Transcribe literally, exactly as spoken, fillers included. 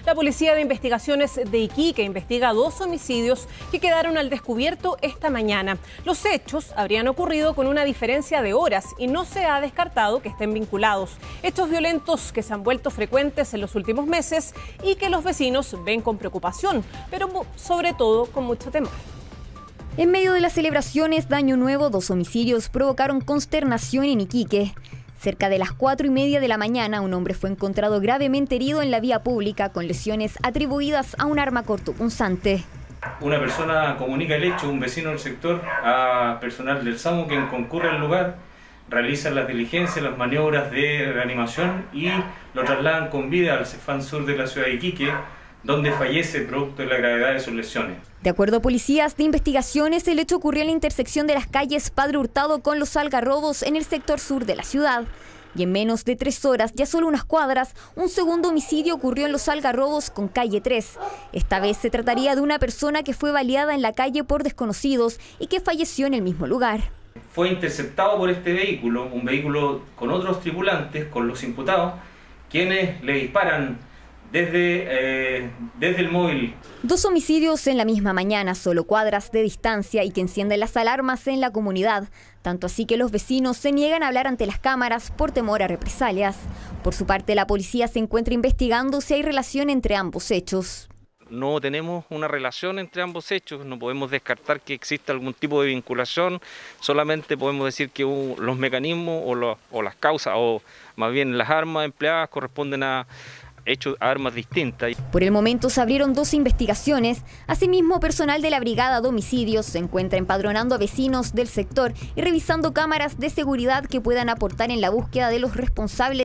La Policía de Investigaciones de Iquique investiga dos homicidios que quedaron al descubierto esta mañana. Los hechos habrían ocurrido con una diferencia de horas y no se ha descartado que estén vinculados. Hechos violentos que se han vuelto frecuentes en los últimos meses y que los vecinos ven con preocupación, pero sobre todo con mucho temor. En medio de las celebraciones de Año Nuevo, dos homicidios provocaron consternación en Iquique. Cerca de las cuatro y media de la mañana, un hombre fue encontrado gravemente herido en la vía pública con lesiones atribuidas a un arma cortopunzante. Una persona comunica el hecho, un vecino del sector, a personal del SAMU quien concurre al lugar, realizan las diligencias, las maniobras de reanimación y lo trasladan con vida al Cefam Sur de la ciudad de Iquique, donde fallece producto de la gravedad de sus lesiones. De acuerdo a policías de investigaciones, el hecho ocurrió en la intersección de las calles Padre Hurtado con Los Algarrobos en el sector sur de la ciudad. Y en menos de tres horas, ya solo unas cuadras, un segundo homicidio ocurrió en Los Algarrobos con calle tres. Esta vez se trataría de una persona que fue baleada en la calle por desconocidos y que falleció en el mismo lugar. Fue interceptado por este vehículo, un vehículo con otros tripulantes, con los imputados, quienes le disparan Desde, eh, desde el móvil. Dos homicidios en la misma mañana, solo cuadras de distancia y que encienden las alarmas en la comunidad. Tanto así que los vecinos se niegan a hablar ante las cámaras por temor a represalias. Por su parte, la policía se encuentra investigando si hay relación entre ambos hechos. No tenemos una relación entre ambos hechos, no podemos descartar que exista algún tipo de vinculación, solamente podemos decir que los mecanismos o, lo, o las causas, o más bien las armas empleadas corresponden a hechos a armas distintas. Por el momento se abrieron dos investigaciones. Asimismo, personal de la Brigada de Homicidios se encuentra empadronando a vecinos del sector y revisando cámaras de seguridad que puedan aportar en la búsqueda de los responsables.